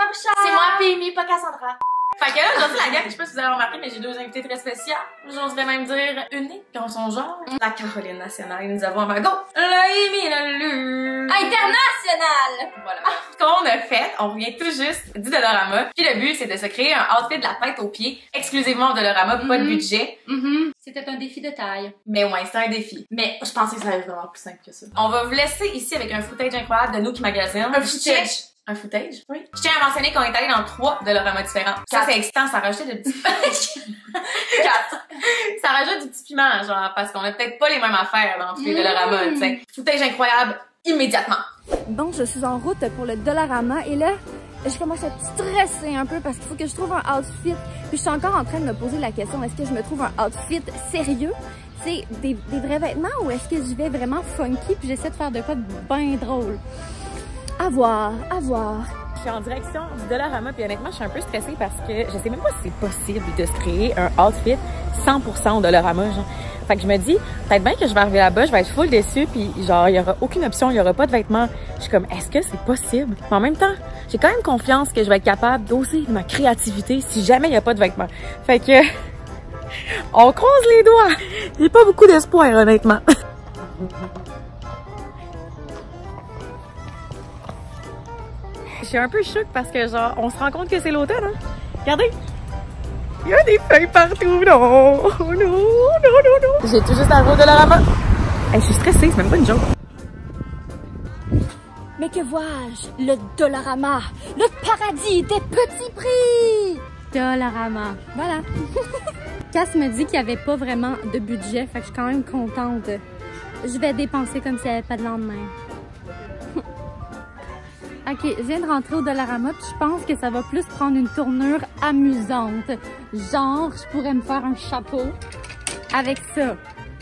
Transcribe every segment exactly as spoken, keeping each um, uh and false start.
Cassandra Richard! C'est moi, Pimi, pas Cassandra. Fait que là, aujourd'hui, la gang, je sais pas si vous avez remarqué, mais j'ai deux invités très spéciaux. J'oserais même dire uniques dans son genre. Mm. La Caroline nationale. Nous avons à ma gauche Laimi Lalu. International! Voilà. Ce qu'on a fait, on revient tout juste du Dollarama. Puis le but, c'est de se créer un outfit de la tête aux pieds, exclusivement au Dollarama, mm-hmm. Pas de budget. Mm-hmm. C'était un défi de taille. Mais ouais, c'était un défi. Mais je pensais que ça allait être vraiment plus simple que ça. On va vous laisser ici avec un footage incroyable de nous qui magasinent. Un footage. Un footage? Oui. Je tiens à mentionner qu'on est allé dans trois Dollarama différents. Ça, c'est excitant, ça rajoute des petits... Quatre. Ça rajoute du petit piment, genre, parce qu'on a peut-être pas les mêmes affaires dans tous les Dollarama, tu sais. Footage incroyable, immédiatement. Bon, je suis en route pour le Dollarama et là, je commence à stresser un peu parce qu'il faut que je trouve un outfit. Puis je suis encore en train de me poser la question, est-ce que je me trouve un outfit sérieux? Tu sais, des, des vrais vêtements ou est-ce que je vais vraiment funky puis j'essaie de faire de quoi de bien drôle? À voir, à voir. Je suis en direction du Dollarama puis honnêtement, je suis un peu stressée parce que je sais même pas si c'est possible de se créer un outfit cent pour cent au Dollarama, genre. Fait que je me dis, peut-être bien que je vais arriver là-bas, je vais être full déçue puis genre, il y aura aucune option, il y aura pas de vêtements. Je suis comme, est-ce que c'est possible? Mais en même temps, j'ai quand même confiance que je vais être capable d'oser ma créativité si jamais il y a pas de vêtements. Fait que, on croise les doigts. J'ai pas beaucoup d'espoir, honnêtement. Je suis un peu choquée parce que genre, on se rend compte que c'est l'automne, hein? Regardez! Il y a des feuilles partout! Non! Oh non! Non, non, non! J'ai tout juste arrivé au Dollarama! Hey, je suis stressée, c'est même pas une joke! Mais que vois-je? Le Dollarama! Le paradis des petits prix! Dollarama. Voilà! Cass me dit qu'il n'y avait pas vraiment de budget, fait que je suis quand même contente. Je vais dépenser comme s'il n'y avait pas de lendemain. Ok, je viens de rentrer au Dollarama puis je pense que ça va plus prendre une tournure amusante. Genre, je pourrais me faire un chapeau avec ça.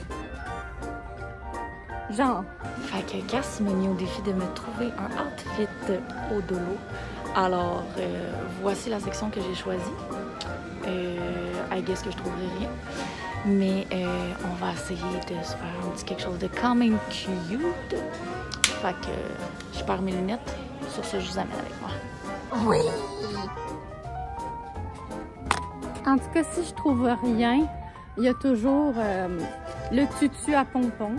Genre. Fait que Cass m'a mis au défi de me trouver un outfit au dolo. Alors, euh, voici la section que j'ai choisie. Euh, I guess que je trouverai rien. Mais euh, on va essayer de se faire un petit quelque chose de quand même cute. Fait que je perds mes lunettes. Sur ce, je vous amène avec moi. Oui! En tout cas, si je trouve rien, il y a toujours euh, le tutu à pompons.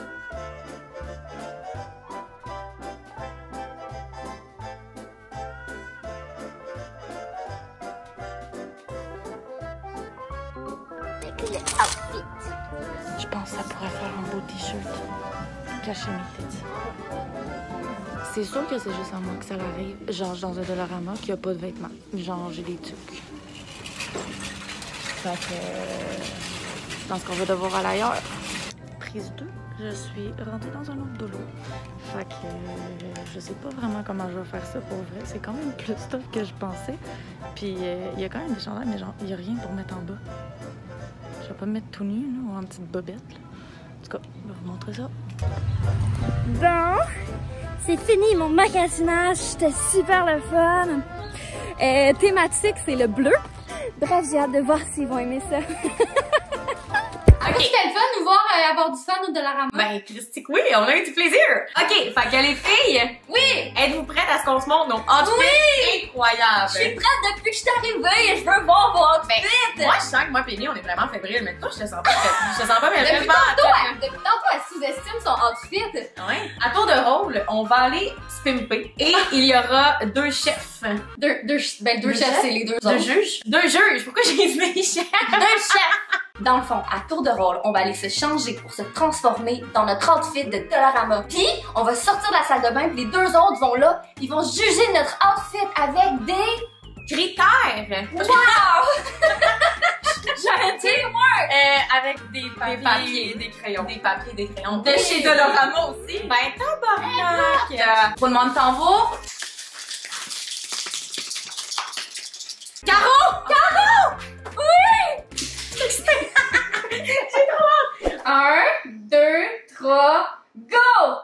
Je pense que ça pourrait faire un beau t-shirt. Cacher mes têtes. C'est sûr que c'est juste à moi que ça arrive, genre dans un Dollarama, qu'il n'y a pas de vêtements. Genre, j'ai des trucs. Fait que... je pense qu'on va devoir aller ailleurs. Prise deux, je suis rentrée dans un autre dolo. Fait que je sais pas vraiment comment je vais faire ça pour vrai. C'est quand même plus tough que je pensais. Puis il euh, y a quand même des chandails, mais genre, il n'y a rien pour mettre en bas. Je vais pas me mettre tout nu, là, ou en petite bobette. Là. En tout cas, je vais vous montrer ça. Bon, c'est fini mon magasinage, c'était super le fun. Euh, thématique, c'est le bleu. Bref, j'ai hâte de voir s'ils vont aimer ça. Ok, c'était le fun de nous voir euh, avoir du fun au Dollarama. Ben, Christique, oui, on a eu du plaisir. Ok, fait que les filles, oui, êtes-vous prêtes à ce qu'on se montre nos outfits oui, incroyables? Je suis prête depuis que je suis arrivée et je veux voir vos outfits. Ben, moi, je sens que moi, Penny, on est vraiment fébrile, mais toi, je te sens pas, je te sens pas, mais depuis tantôt, elle, depuis tantôt, elle sous-estime son outfit. Ouais. À tour de rôle, on va aller se pimper et il y aura deux chefs. Deux, deux, ben, deux, deux chefs, c'est les deux Deux juges? Deux juges. Pourquoi j'ai dit des chefs? Deux chefs. Dans le fond, à tour de rôle, on va aller se changer pour se transformer dans notre outfit de Dollarama. Puis, on va sortir de la salle de bain, puis les deux autres vont là, ils vont juger notre outfit avec des critères. Wow! J'allais dire, euh, avec des papiers, des papiers, des crayons, des papiers, des crayons. De chez Dollarama aussi. Ben, tabarnak! Tout le monde t'en va. Caro! Caro! Oui! J'ai trop hâte! Un, deux, trois, go!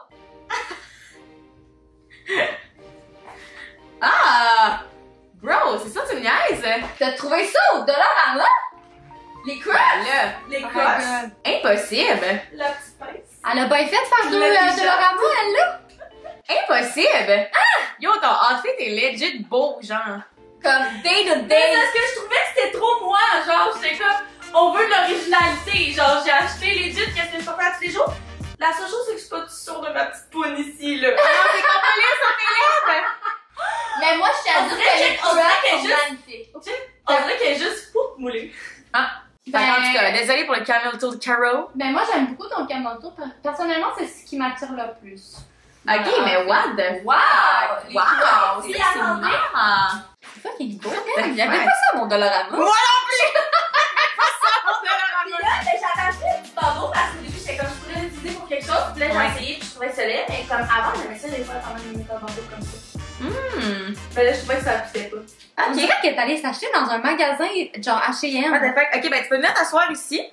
Ah! Bro, c'est ça, tu me niaises? T'as trouvé ça au Dollarama? Les crushes? Là, les crushes? Impossible! La petite pince. Elle a bien fait de faire deux euh, Dollarama, elle là? Impossible! Ah! Yo, ton outfit est legit beau, genre. Comme day to Mais day. parce que je trouvais que c'était trop moi, genre j'étais comme, on veut de l'originalité, genre j'ai acheté legit qu'est-ce que je peux faire tous les jours. La seule chose c'est que je suis pas sûre de ma petite poune ici là. Ah non, c'est qu'on peut lire sur tes lèvres! Mais moi, je On t'avoue dirait que les que- on dirait crocs qu'elle sont juste- magnifiques. On dirait qu'elle est juste pour mouler. Ah. Ben- En tout cas, désolée pour le camel toe de Caro. Ben moi, j'aime beaucoup ton camel toe. Personnellement, c'est ce qui m'attire le plus. Ok, mais what the Wow! Les Wow! crocs, C'est c'est attendez. marrant! C'est fucking beau. the Il y avait fuck? pas ça à mon Dollarama. Moi non plus! Pas ça, mon Puis là, ben, j'ai attaché un petit bandeau parce qu'au début, j'étais comme, je pourrais l'utiliser pour quelque chose. Puis là, j'ai Ouais. essayé, puis je trouvais ça laid. Mais comme avant, j'aimais ça des fois quand même mettre un bandeau comme ça. Hmm. Ben là, je trouvais que ça fitait pas. On dirait qu'elle est allée s'acheter dans un magasin genre H et What M. the fuck? Ok, ben tu peux venir t'asseoir ici.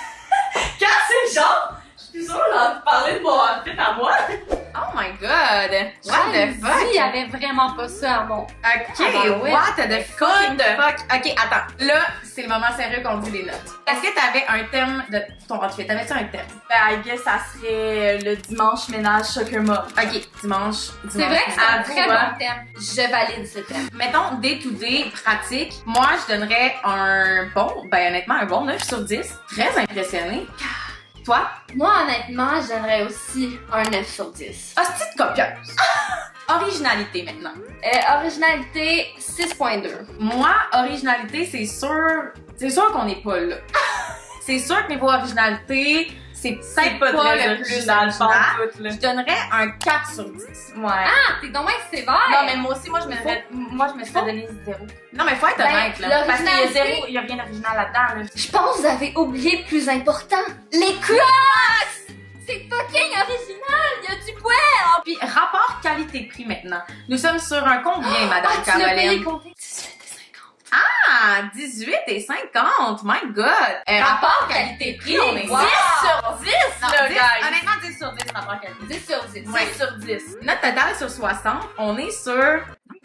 Quand c'est genre, je suis plus sûre d'en parler de mon outfit à moi. Oh my god! What the fuck? Il y avait vraiment pas ça à mon. Ok, Ah bah ouais. what the fuck? fuck? Ok, attends. Là, c'est le moment sérieux qu'on dit les notes. Est-ce que t'avais un thème de ton outfit? T'avais-tu un thème? Ben, I guess ça serait le dimanche ménage soccer mom. Ok, dimanche. C'est vrai que c'est un Avoue, très hein. bon thème. Je valide ce thème. Mettons, day to day, pratique. Moi, je donnerais un bon, ben honnêtement, un bon neuf sur dix. Très impressionné. Toi? Moi, honnêtement, je donnerais aussi un neuf sur dix. Hostie de copieuse. Originalité maintenant. Euh, originalité, six point deux. Moi, originalité, c'est sûr, c'est sûr qu'on n'est pas là. C'est sûr que niveau originalité, c'est peut-être pas, très le plus original, original. pantoute, là. Je donnerais un quatre sur dix. Ouais. Ah, t'es donc bien sévère! Non, mais moi aussi, moi, je me serais, moi, je me serais donné zéro. Non, mais faut être Ben, honnête, là. Parce qu'il y a L'originalité- zéro, il y a rien d'original là-dedans, là. Je pense que vous avez oublié le plus important. Les Crocs! C'est fucking original! Il y a du poil! Puis, rapport qualité-prix maintenant. Nous sommes sur un combien, Madame Ah, tu l'as payé Caroline? combien? dix-huit et cinquante. Ah, dix-huit et cinquante, my god! Euh, rapport qualité-prix, on est Wow. dix sur dix, Non, là, dix, guys. honnêtement, dix sur dix rapport qualité. dix sur dix. Ouais. dix sur dix. Notre total sur soixante, on est sur...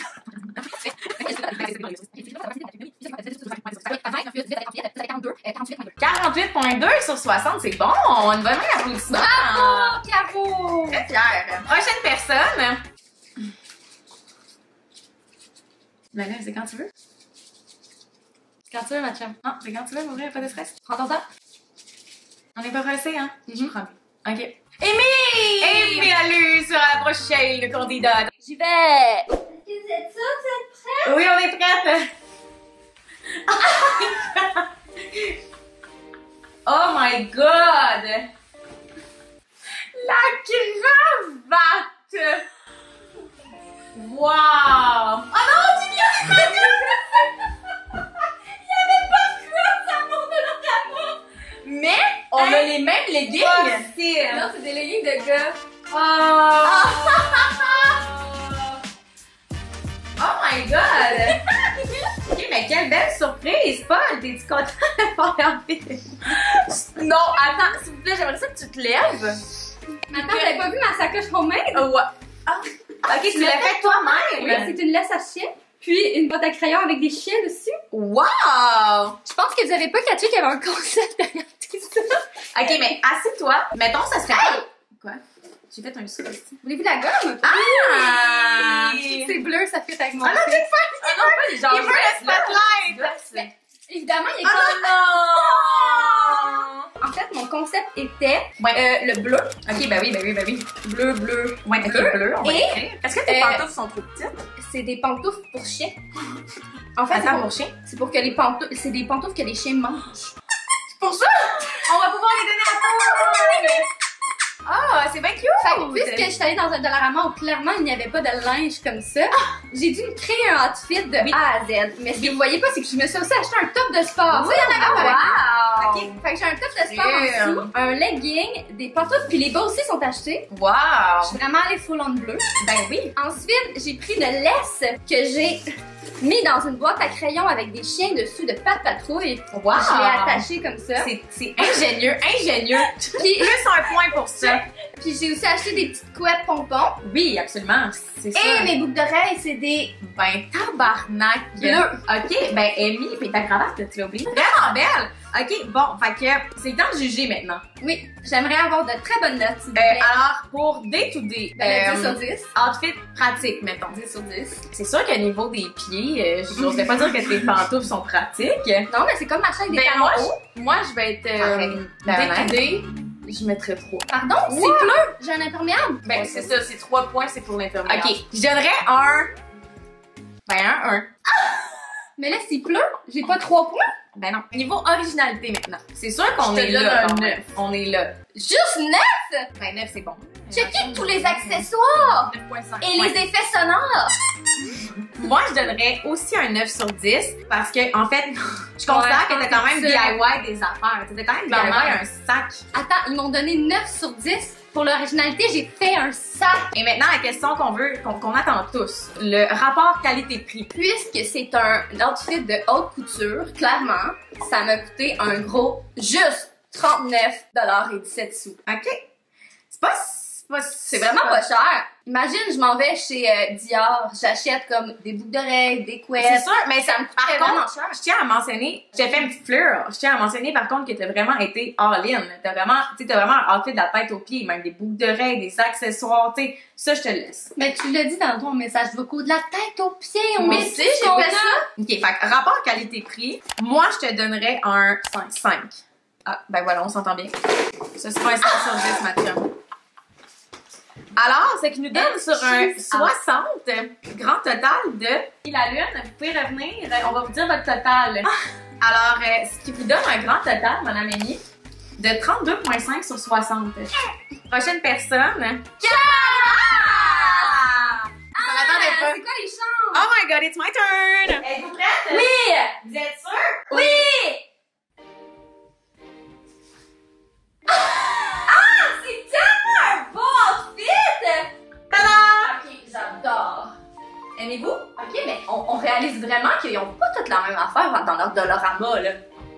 quarante-huit virgule deux sur soixante, c'est bon! On va même applaudissement! Oh, Caro! Très fière! Prochaine personne! Ben là, c'est quand tu veux. Quand tu veux, ma chum. Non, c'est quand tu veux, pour vrai, pas de stress. Prends ton temps. On est pas pressé, hein? Mhm. Prends. Ok. Amy! Amy a lu sur la prochaine candidate. J'y vais! Vous êtes ça, vous êtes prêts? Oui, on est prête! Oh my god! La cravate! Wow! Oh non, tu viens de faire Il y avait pas de crotte à mon Dollarama! Mais, on a les mêmes leggings. Possible! Non, c'est des leggings de gars. Oh! Oh my god! Ok, mais quelle belle surprise, Paul! T'es-tu content de faire envie? Non, attends, s'il vous plaît, j'aimerais ça que tu te lèves. Attends, t'avais pas vu ma sacoche homemade? Oh, ouais. Ok, tu l'as fait Oui, toi-même! c'est une laisse à chien, puis une boîte à crayon avec des chiens dessus. Wow! Je pense que vous avez pas catché qu'il y avait un concept derrière tout ça. Ok, mais assieds-toi. Mettons, ça serait pas... Quoi? J'ai fait un saut ici. Voulez-vous la gomme? Ah! Oui. C'est bleu, ça fait avec mon Ah non, outfit. Ah non, pas les gens. Il veut le spotlight! Évidemment, il y a Oh non! En fait, mon concept était Ouais. euh, le bleu. Ok, bah oui, bah oui, bah oui. Bleu, bleu. Ouais, ok, bleu, on va Et- écrire. Est-ce que tes Euh, pantoufles sont trop petites? C'est des pantoufles pour chiens. En fait, c'est Attends, pour, mon chien. c'est pour que les pantoufles, c'est des pantoufles que les chiens mangent. Pour ça, on va pouvoir les donner à Paul! Ah, c'est bien cute! Fait que puisque je suis allée dans un Dollarama où clairement il n'y avait pas de linge comme ça, j'ai dû me créer un outfit de Oui. A à Z. Mais ce que vous voyez pas, c'est que je me suis aussi acheté un top de sport. Oui, Ça, il y en avait pas. wow. Ok, fait que j'ai un top de sport en Damn. dessous, un legging, des pantoufles, puis les bas aussi sont achetés. Je Wow! suis vraiment allée full on bleu. Ben oui. Ensuite, j'ai pris de laisse que j'ai mis dans une boîte à crayons avec des chiens dessus de Pat Patrouille. Wow! Je l'ai attaché comme ça. C'est c'est ingénieux, ingénieux. Puis, Plus un point pour ça. puis j'ai aussi acheté des petites couettes pompons. Oui, absolument. C'est ça. Et mes boucles d'oreilles, c'est des Ben, tabarnak. bleus. Ok, ben, Amy, pis ta cravate, tu l'as oublié. Vraiment belle. Ok, bon, fait que c'est le temps de juger maintenant. Oui, j'aimerais avoir de très bonnes notes, s'il vous Euh, plaît. alors, pour day to day, Ben, euh, dix sur dix. outfit pratique, mettons. dix sur dix. C'est sûr qu'au niveau des pieds, euh, je n'oserais pas dire que tes pantoufles sont pratiques. Non, mais c'est comme marcher avec des Ben, talons moi, hauts. je, moi, je vais être euh, Pareil. day to day, je mettrais trois. Pardon? C'est bleu! J'ai un imperméable. Ben, c'est ça, c'est trois points, c'est pour l'intermédiaire. Ok, je donnerais un. Ben, un, un. Mais là, s'il pleut, j'ai pas trois points. Ben non. Niveau originalité maintenant. C'est sûr qu'on Je te est donne là. un quand neuf. même. On est là. Juste neuf! Ben, neuf, c'est bon. Checkez tous les accessoires neuf virgule cinq. et les effets sonores. Moi, je donnerais aussi un neuf sur dix parce que, en fait, je considère que t'as quand même D I Y des affaires. T'as quand même D I Y un sac. Attends, ils m'ont donné neuf sur dix. Pour l'originalité, j'ai fait un sac. Et maintenant, la question qu'on veut, qu'on qu'on attend tous. Le rapport qualité-prix. Puisque c'est un outfit de haute couture, clairement, ça m'a coûté un gros juste trente-neuf dollars et dix-sept sous. OK? C'est pas... C'est vraiment pas cher. Imagine, je m'en vais chez euh, Dior, j'achète comme des boucles d'oreilles, des couettes. C'est sûr, mais ça me coûte Par vraiment contre, cher. Je tiens à mentionner, j'ai fait une petite fleur. Je tiens à mentionner par contre que t'as vraiment été all-in. T'as vraiment, tu sais, t'as vraiment un outfit de la tête aux pieds, même des boucles d'oreilles, des accessoires, tu sais. Ça, je te le laisse. Mais tu l'as dit dans ton message vocaux, de la tête aux pieds, on Mais met si, j'ai fait ça. OK, fait que rapport qualité-prix, moi, je te donnerais un cinq. Ah, ben voilà, on s'entend bien. Ce sera un cinq sur dix, ma chum. Alors, c'est qu'il nous donne sur un soixante grand total de... La lune, vous pouvez revenir, on va vous dire votre total. Alors, euh, ce qui vous donne un grand total, madame Amy, de trente-deux virgule cinq sur soixante. Prochaine personne. Ah! Ça m'attendait pas. C'est quoi les chants? Oh my god, it's my turn! Êtes-vous prête? Oui! Vous êtes sûrs? Oui! Ah! C'est tellement un beau outfit! Tada! Ok, j'adore. Aimez-vous? Ok, mais on, on réalise vraiment qu'ils n'ont pas toutes la même affaire dans leur Dollarama, là.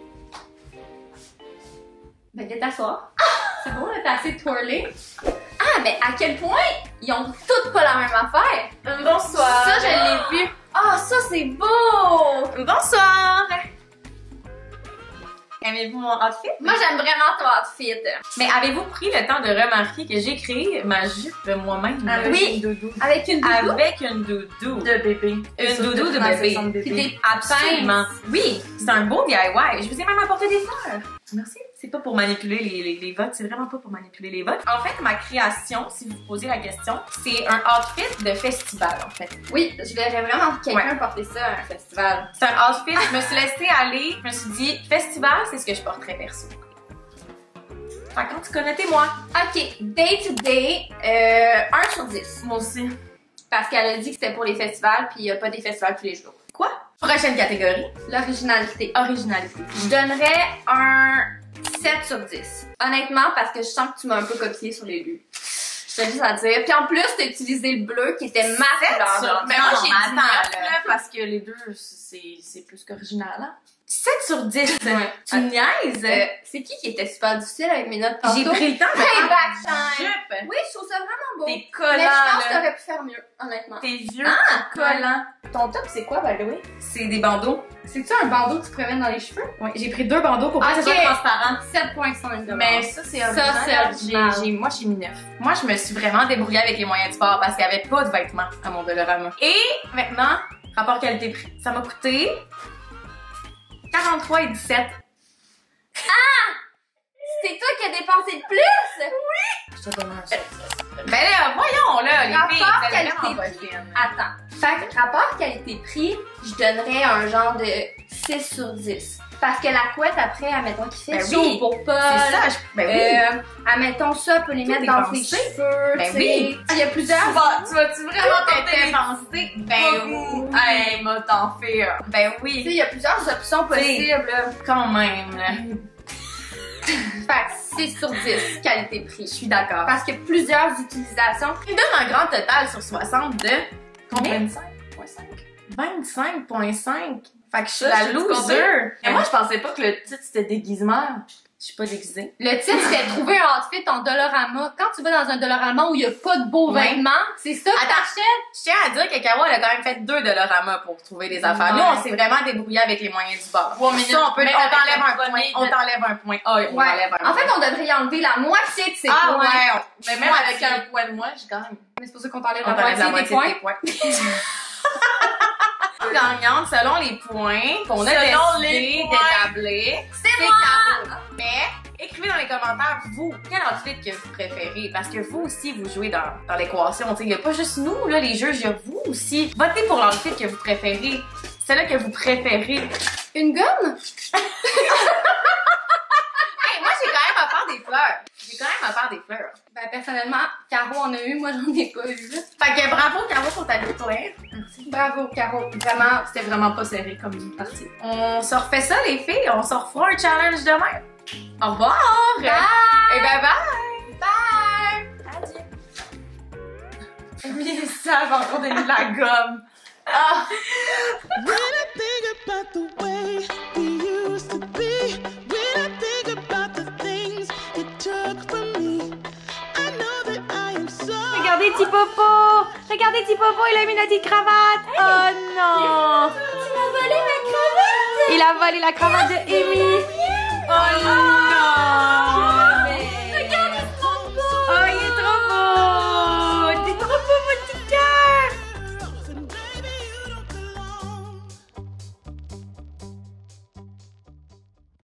Ben, viens t'asseoir. C'est bon, là, t'as assez twirlé. Ah, mais à quel point ils ont toutes pas la même affaire? Bonsoir! Ça, je l'ai vu. Ah, ça, c'est beau! Bonsoir! Aimez-vous mon outfit? Moi, j'aime vraiment ton outfit. Mais avez-vous pris le temps de remarquer que j'ai créé ma jupe moi-même? Ah oui. Une doudou. Avec une doudou. Avec une doudou. De bébé. Une doudou de Ouais, bébé. c'est bébé. Puis des Absolument. Oui, c'est un beau D I Y. Je vous ai même apporté des fleurs. Merci. C'est pas pour manipuler les, les, les votes, c'est vraiment pas pour manipuler les votes. En fait, ma création, si vous vous posez la question, c'est un outfit de festival, en fait. Oui, je verrais vraiment quelqu'un porter ça à un festival. C'est un outfit, je me suis laissée aller, je me suis dit, festival, c'est ce que je porterais perso. Fait quand tu connais, t'es moi. Ok, day to day, euh, un sur dix. Moi aussi. Parce qu'elle a dit que c'était pour les festivals, puis il n'y a pas des festivals tous les jours. Quoi? Prochaine catégorie. L'originalité. Originalité. Je donnerais un sept sur dix. Honnêtement, parce que je sens que tu m'as un peu copié sur les lieux. Je tiens juste à dire. Puis en plus, t'as utilisé le bleu qui était ma couleur. sur- Mais Non, moi, non, j'ai mais dit attends, neuf, là. là. Parce que les deux, c'est c'est plus qu'original, hein? sept sur dix. Ouais. Tu niaises? Euh, c'est qui qui était super difficile avec mes notes tantôt? J'ai pris le temps de Payback faire time. une jupe. Oui, je trouve ça vraiment beau. T'es Mais collant, je pense que là. t'aurais pu faire mieux, honnêtement. T'es vieux, Ah! collant. Ton top, c'est quoi, by the way? C'est des bandeaux. C'est-tu un bandeau que tu pourrais mettre dans les cheveux? Oui, j'ai pris deux bandeaux pour pas que ce Ok. soit transparent. sept virgule cinq de Mais base. ça, c'est Ça, original. c'est original. J'ai- j'ai- Moi, j'ai mis neuf. Moi, je me suis vraiment débrouillée avec les moyens de sport parce qu'il n'y avait pas de vêtements à mon Dollarama. Et maintenant, rapport qualité-prix. Ça m'a coûté quarante-trois et dix-sept. C'est toi qui as dépensé le plus? Je te donne un sept. Ben là, voyons là, les Rapport filles, vous êtes qualité-prix. vraiment pas fines. Attends. Fait que rapport qualité-prix, je donnerais un genre de six sur dix. Parce que la couette, après, admettons qu'il fait Ben chaud oui. pour Paul. C'est ça, je... ben oui. Euh, admettons ça, peut les Tout mettre est dans pensé. ses cheveux. Ben tu sais. oui. Il y a plusieurs. Tu vas- tu vas-tu vraiment Tout tenter était de penser? Ben oui. Hey, m'a t'en fait un. Ben Tu sais, oui. il y a plusieurs options possibles. là. Quand même, là. Fait que six sur dix, qualité-prix. Je suis d'accord. Parce que plusieurs utilisations. Il donne un grand total sur soixante de... Combien? vingt-cinq virgule cinq. vingt-cinq virgule cinq. Fait que je suis Ça, la je suis loser. Et moi, je pensais pas que le titre c'était déguisement. Je suis pas déguisée. Le titre, c'est trouver un outfit en Dollarama. Quand tu vas dans un Dollarama où il y a pas de beaux Ouais. vêtements, c'est ça que t'achètes? Je tiens à dire que Kawa, elle a quand même fait deux Dollarama pour trouver des affaires. Ouais. Nous, on s'est vraiment débrouillé avec les moyens du bord. Trois minutes. Ça, on peut, Même on avec t'enlève le un point. premier On de- t'enlève un point. Ah, on Ouais. enlève un En point. fait, on devrait y enlever la moitié de ses Ah points. ouais. on- Mais même Moitié. avec un point de moins, je gagne. Mais c'est pour ça qu'on t'enlève On la t'enlève moitié, la des moitié points. de tes points. Gagnante selon les points qu'on a Selon décidé les points. d'établir. C'est Caro. Mais écrivez dans les commentaires, vous, quel outfit que vous préférez. Parce que vous aussi, vous jouez dans, dans l'équation. Il n'y a pas juste nous, là, les juges, il y a vous aussi. Votez pour l'outfit que vous préférez. Celle-là que vous préférez. Une gomme? Hey, moi, j'ai quand même à faire des fleurs. J'ai quand même à faire des fleurs. Ben, personnellement, Caro en a eu, moi j'en ai pas eu. Fait que bravo, Caro, pour ta victoire. Bravo, Caro. Vraiment. C'était vraiment pas serré comme partie. On se refait ça, les filles. On se refera un challenge demain. Au revoir. Bye! Et bye bye. Bye! Adieu. Mais ça va encore donner de la gomme. Ah! When I think about the way we used to be, when I think about the things you took from me, I know that I am so. Regardez petit Popo! Regardez petit Popo, il a mis la petite cravate! Oh non! Tu m'as volé ma cravate! Il a volé la cravate de Amy! Oh non!